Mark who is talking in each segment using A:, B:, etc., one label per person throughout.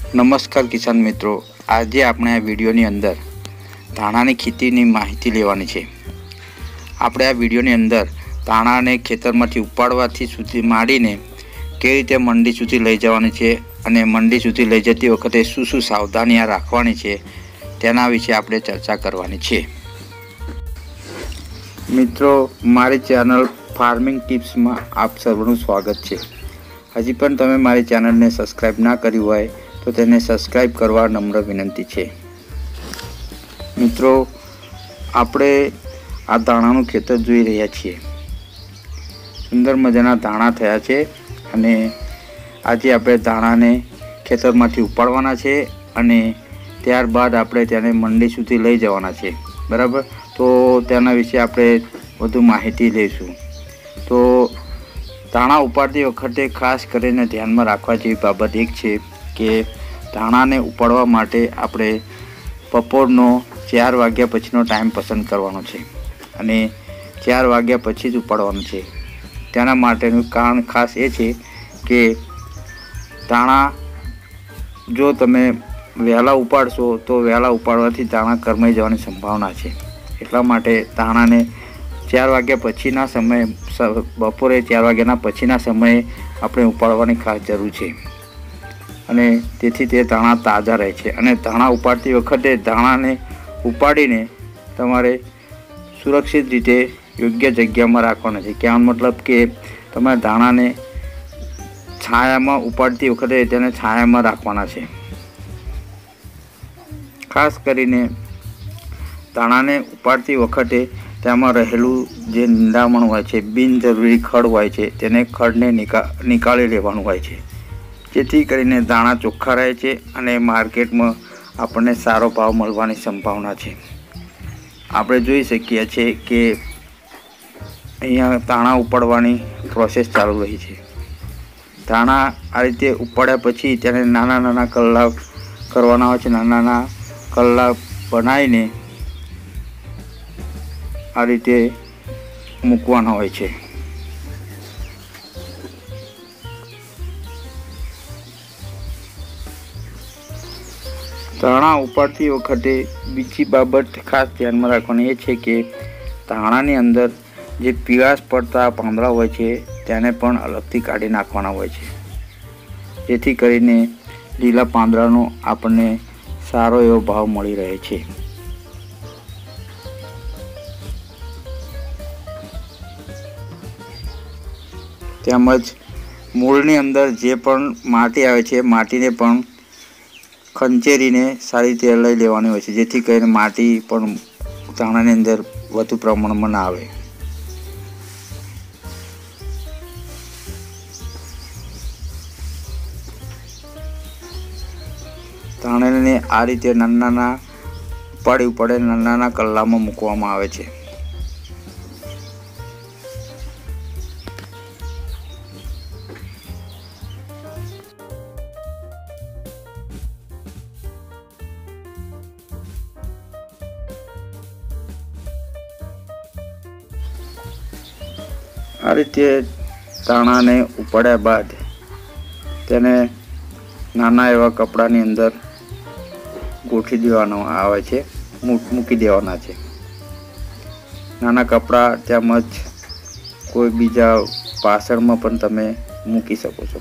A: નમસ્કાર કિસાન મિત્રો, આજે આપણે આ વિડીયોની અંદર ધાણાની ખેતીની માહિતી લેવાની છે। આપણે આ વિડીયોની અંદર ધાણાને ખેતરમાંથી ઉપાડવાથી સુધી માંડીને કેવી રીતે મંડી સુધી લઈ જવાની છે અને મંડી સુધી લઈ જતી વખતે શું શું સાવધાનીઓ રાખવાની છે તેના વિશે આપણે ચર્ચા કરવાની છે। મિત્રો, મારી ચેનલ ફાર્મિંગ ટિપ્સમાં આપ સૌનું સ્વાગત છે। હજી પણ તમે મારી ચેનલને સબસ્ક્રાઈબ ના કરી હોય તો તેને સબસ્ક્રાઈબ કરવા નમ્ર વિનંતી છે। મિત્રો, આપણે આ ધાણાનું ખેતર જોઈ રહ્યા છીએ। સુંદર મજાના ધાણા થયા છે અને આજે આપણે ધાણાને ખેતરમાંથી ઉપાડવાના છે અને ત્યારબાદ આપણે તેને મંડી સુધી લઈ જવાના છે, બરાબર। તો તેના વિશે આપણે વધુ માહિતી લઈશું। તો ધાણા ઉપાડતી વખતે ખાસ કરીને ધ્યાનમાં રાખવા જેવી બાબત એક છે કે ધાણાને ઉપાડવા માટે આપણે બપોરનો 4 વાગ્યા પછીનો ટાઈમ પસંદ કરવાનો છે અને 4 વાગ્યા પછી જ ઉપાડવાનું છે। તેના માટેનું કારણ ખાસ એ છે કે ધાણા જો તમે વહેલા ઉપાડશો તો વહેલા ઉપાડવાથી ધાણા કરમાઈ જવાની સંભાવના છે। એટલા માટે ધાણાને 4 વાગ્યા પછીના સમયે, બપોરે 4 વાગ્યાના પછીના સમયે આપણે ઉપાડવાની ખાસ જરૂર છે અને તેથી તે ધાણા તાજા રહે છે। અને ધાણા ઉપાડતી વખતે ધાણાને ઉપાડીને તમારે સુરક્ષિત રીતે યોગ્ય જગ્યામાં રાખવાના છે। કહેવાનો મતલબ કે તમારે ધાણાને છાયામાં ઉપાડતી વખતે તેને છાયામાં રાખવાના છે। ખાસ કરીને ધાણાને ઉપાડતી વખતે તેમાં રહેલું જે નિંદામણ હોય છે, બિનજરૂરી ખડ હોય છે, તેને ખડને નીકાળી લેવાનું હોય છે, જેથી કરીને દાણા ચોખ્ખા રહે છે અને માર્કેટમાં આપણને સારો ભાવ મળવાની સંભાવના છે। આપણે જોઈ શકીએ છીએ કે અહીંયા દાણા ઉપાડવાની પ્રોસેસ ચાલુ રહી છે। દાણા આ રીતે ઉપાડ્યા પછી તેને નાના નાના કલ્લા કરવાના હોય છે। નાના નાના કલ્લા બનાવીને આ રીતે મૂકવાના હોય છે। ધાણા ઉપાડતી વખતે બીજી બાબત ખાસ ધ્યાનમાં રાખવાની એ છે કે ધાણાની અંદર જે પીળાશ પડતા પાંદડા હોય છે તેને પણ અલગથી કાઢી નાખવાના હોય છે, જેથી કરીને લીલા પાંદડાનો આપણને સારો એવો ભાવ મળી રહે છે। તેમજ મૂળની અંદર જે પણ માટી આવે છે, માટીને પણ ખંચેરીને સારી રીતે લઈ લેવાની હોય છે, જેથી કરીને માટી પણ ધાણાની અંદર વધુ પ્રમાણમાં ના આવે। ધાણાને આ રીતે નાના નાના ઉપાડે નાના નાના કલ્લામાં મૂકવામાં આવે છે। આ રીતે ધાણાને ઉપાડ્યા બાદ તેને નાના એવા કપડાની અંદર ગોઠવી દેવાનો આવે છે, મૂકી દેવાના છે। નાના કપડાં તેમજ કોઈ બીજા પાછળમાં પણ તમે મૂકી શકો છો।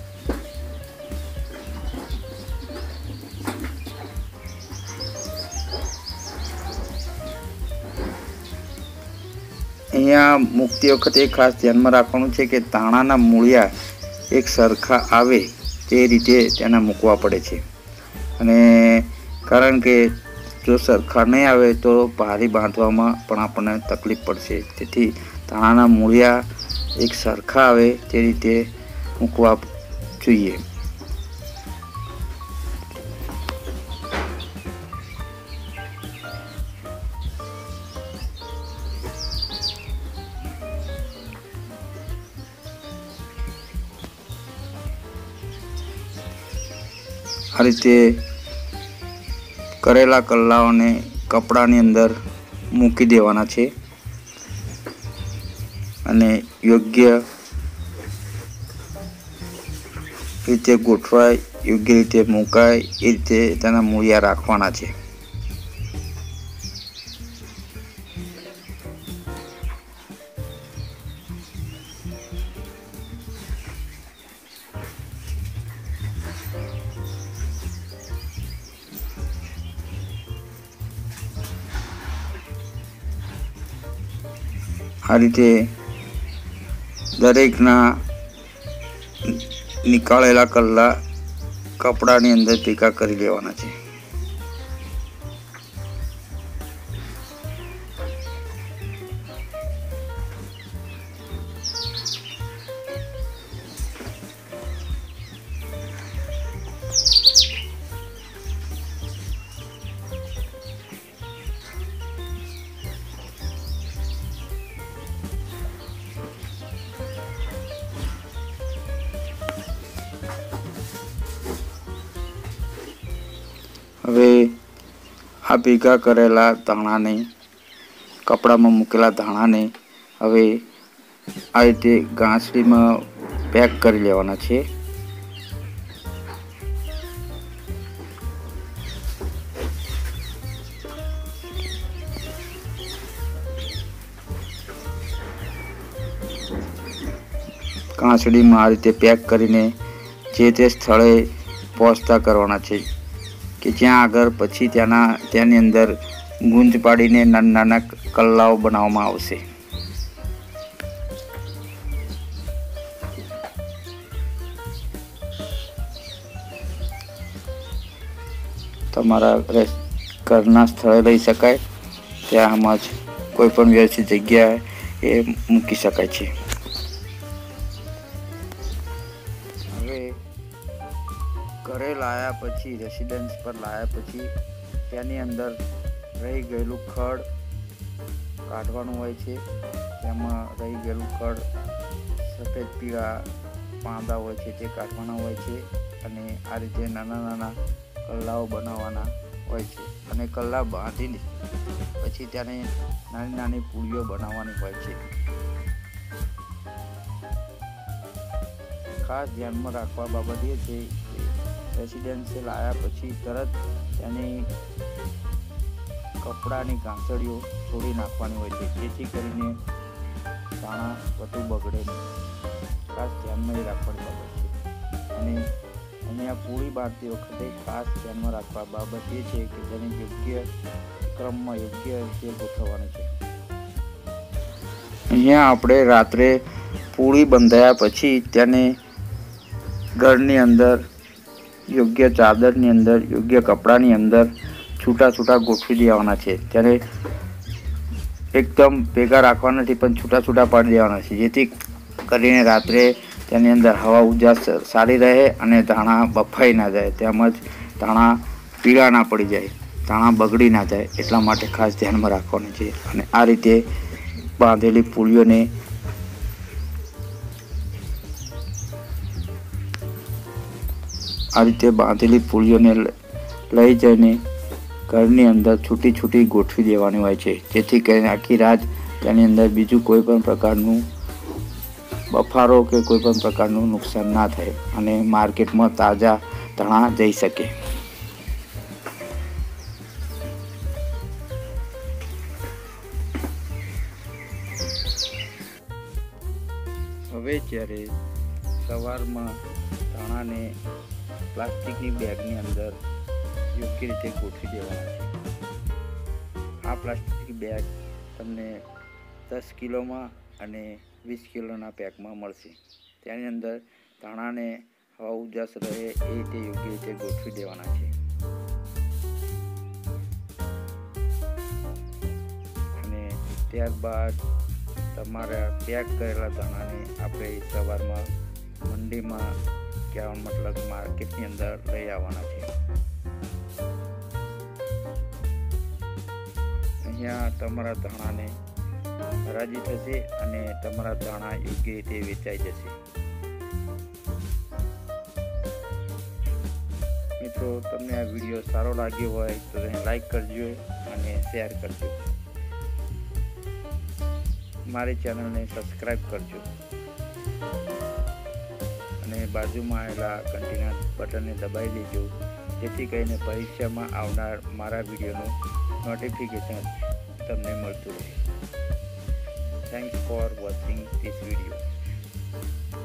A: અહીંયા મૂકતી વખતે ખાસ ધ્યાનમાં રાખવાનું છે કે ધાણાના મૂળિયા એક સરખા આવે તે રીતે તેને મૂકવા પડે છે અને કારણ કે જો સરખા નહીં આવે તો ભારી બાંધવામાં પણ આપણને તકલીફ પડશે, તેથી ધાણાના મૂળિયા એક સરખા આવે તે રીતે મૂકવા જોઈએ। આ રીતે કરેલા કલ્લાઓને કપડાની અંદર મૂકી દેવાના છે અને યોગ્ય રીતે ગોઠવાય યોગ્ય રીતે મુકાય એ રીતે તેના મૂળિયા રાખવાના છે. આ રીતે દરેકના નીકાળેલા કલ્લા કપડાની અંદર ભેગા કરી લેવાના છે. હવે આ ભેગા કરેલા ધાણાને કપડામાં મૂકેલા ધાણાને હવે આ રીતે ગાંસડીમાં પેક કરી લેવાના છે. ગાંસડીમાં આ રીતે પેક કરીને જે તે સ્થળે પહોંચતા કરવાના છે કે જ્યાં આગળ પછી તેની અંદર ગુંજ પાડીને નાના નાના કલ્લાઓ બનાવવામાં આવશે. તમારા ઘરના સ્થળે લઈ શકાય ત્યાં જ કોઈ પણ વ્યવસ્થિત જગ્યાએ એ મૂકી શકાય છે. ઘરે લાયા પછી રેસિડન્સ પર લાયા પછી તેની અંદર રહી ગયેલું ખડ કાઢવાનું હોય છે. તેમાં રહી ગયેલું ખડ સફેદ પીળા પાંદા હોય છે તે કાઢવાના હોય છે અને આ રીતે નાના નાના કલ્લાઓ બનાવવાના હોય છે અને કલ્લા બાંધીને પછી તેને નાની નાની પૂળીઓ બનાવવાની હોય છે. ખાસ ધ્યાનમાં રાખવા બાબત એ છે કે રેસિડેન્સી લાવ્યા પછી તરત તેની કપડાની ગાંસડીઓ છોડી નાખવાની હોય છે જેથી કરીને દાણા વધુ બગડે નહીં. ખાસ ધ્યાનમાં એ રાખવાની બાબત છે. અને અહીંયા પૂરી બાંધતી વખતે ખાસ ધ્યાનમાં રાખવા બાબત એ છે કે તેને યોગ્ય ક્રમમાં યોગ્ય રીતે ગોઠવવાની છે. અહીંયા આપણે રાત્રે પૂરી બંધાયા પછી તેને ઘરની અંદર યોગ્ય ચાદરની અંદર યોગ્ય કપડાની અંદર છૂટા છૂટા ગોઠવી દેવાના છે. ત્યારે એકદમ ભેગા રાખવાના નથી પણ છૂટા છૂટા પાડી દેવાના છે જેથી કરીને રાત્રે તેની અંદર હવા ઉજાસ સારી રહે અને ધાણા બફાઈ ના જાય તેમજ ધાણા પીળા ના પડી જાય, ધાણા બગડી ના જાય એટલા માટે ખાસ ધ્યાનમાં રાખવાનું છે. અને આ રીતે બાંધેલી પૂળીઓને લઈ જઈને ઘરની અંદર છૂટી છૂટી ગોઠવી દેવાની હોય છે જેથી કરીને આખી રાત તેની અંદર બીજું કોઈ પણ પ્રકારનું બફારો કે કોઈ પણ પ્રકારનું નુકસાન ના થાય અને માર્કેટમાં તાજા ધાણા જઈ શકે. હવે જ્યારે સવારમાં ધાણાને પ્લાસ્ટિકની બેગની અંદર યોગ્ય રીતે ગોઠવી દેવાના છે. આ પ્લાસ્ટિકની બેગ તમને 10 કિલોમાં અને 20 કિલોના પેકમાં મળશે. તેની અંદર ધાણાને હવા ઉજાસ રહે એ રીતે યોગ્ય રીતે ગોઠવી દેવાના છે. અને ત્યારબાદ તમારા પેક કરેલા ધાણાને આપણે સવારમાં મંડીમાં કે મતલબ માર્કેટની અંદર લઈ આવવાના છે. અહીંયા તમારા ધાણાને હરાજી થશે અને તમારા ધાણા યોગ્ય રીતે વેચાઈ જશે. મિત્રો, તમને આ વિડીયો સારો લાગ્યો હોય તો તેને લાઈક કરજો અને શેર કરજો. મારી ચેનલને સબસ્ક્રાઈબ કરજો અને અને બાજુમાં આવેલા ઘંટીના બટનને દબાવી દેજો, જેથી કરીને ભવિષ્યમાં આવનાર મારા વિડીયોનું નોટિફિકેશન તમને મળતું રહે. Thanks for watching this video.